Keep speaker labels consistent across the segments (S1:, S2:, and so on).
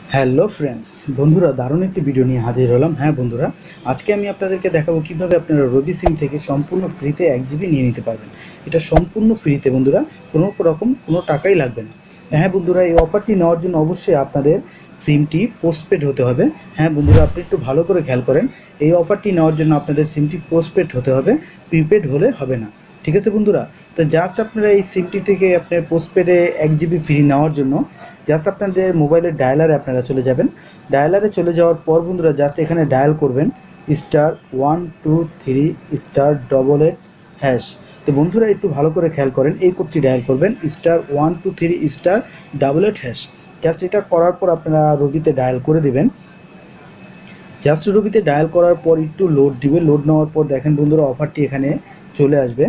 S1: Hello friends, বন্ধুরা দারুণ একটি ভিডিও নিয়ে হাজির হলাম। হ্যাঁ বন্ধুরা, আজকে আমি আপনাদেরকে দেখাবো কিভাবে আপনারা রবি সিম থেকে সম্পূর্ণ ফ্রিতে 1 জিবি নিয়ে নিতে পারবেন। এটা সম্পূর্ণ ফ্রিতে বন্ধুরা, কোনো টাকাই লাগবে না। হ্যাঁ বন্ধুরা, এই অফারটি নেওয়ার জন্য অবশ্যই আপনাদের সিমটি পোস্টপেড হতে হবে। হ্যাঁ বন্ধুরা, আপনি একটু ভালো করে খেয়াল করেন, এই অফারটি নেওয়ার জন্য আপনাদের সিমটি পোস্টপেড হতে হবে, প্রিপেড হলে হবে না। ঠিক আছে বন্ধুরা, তো জাস্ট আপনারা এই সিমটি থেকে আপনার পোস্টপেডে 1 জিবি ফ্রি নেওয়ার জন্য জাস্ট আপনাদের মোবাইলের ডায়ালারে আপনারা চলে যাবেন। ডায়ালারে চলে যাওয়ার পর বন্ধুরা জাস্ট এখানে ডায়াল করবেন *123*888#। তো বন্ধুরা একটু ভালো করে খেয়াল করেন, এই কোডটি ডায়াল করবেন *123*888#। জাস্ট এটা করার পর আপনারা রবিতে ডায়াল করে দিবেন। জাস্ট রবিতে ডায়াল করার পর একটু লোড দিবে, লোড নেওয়ার পর দেখেন বন্ধুরা অফারটি এখানে চলে আসবে।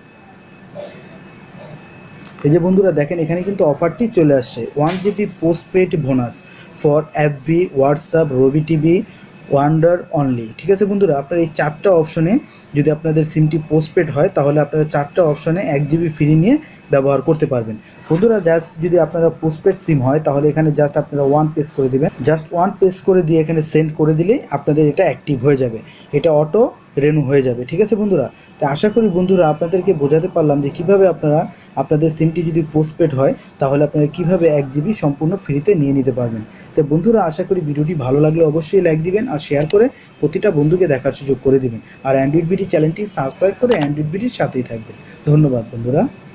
S1: এই যে বন্ধুরা দেখেন এখানে কিন্তু অফারটি চলে আসছে, 1 GB postpaid bonus for FB, WhatsApp, Robi TV, wonder only. ঠিক আছে বন্ধুরা, আপনারা এই 4টা অপশনে যদি আপনাদের সিমটি পোস্টপেড হয় তাহলে আপনারা 4টা অপশনে 1 জিবি ফ্রি নিয়ে ব্যবহার করতে পারবেন। বন্ধুরা জাস্ট যদি আপনারা পোস্টপেড সিম হয় তাহলে এখানে জাস্ট আপনারা 1 প্রেস করে দিবেন। জাস্ট 1 প্রেস করে দিয়ে এখানে সেন্ড করে দিলেই আপনাদের এটা অ্যাক্টিভ হয়ে যাবে, এটা অটো রেনু হয়ে যাবে। ঠিক আছে বন্ধুরা, তো আশা করি বন্ধুরা আপনাদেরকে বোঝাতে পারলাম যে কিভাবে আপনারা আপনাদের সিমটি যদি পোস্টপেড হয় তাহলে আপনারা কিভাবে 1 জিবি সম্পূর্ণ ফ্রিতে নিয়ে নিতে পারবেন। তো বন্ধুরা আশা করি ভিডিওটি ভালো লাগলে অবশ্যই লাইক দিবেন আর শেয়ার করে প্রতিটা বন্ধুকে দেখার সুযোগ করে দিবেন। আর অ্যান্ড্রয়েড বিডি চ্যানেলটি সাবস্ক্রাইব করে অ্যান্ড্রয়েড বিডির সাথেই থাকবেন। ধন্যবাদ বন্ধুরা।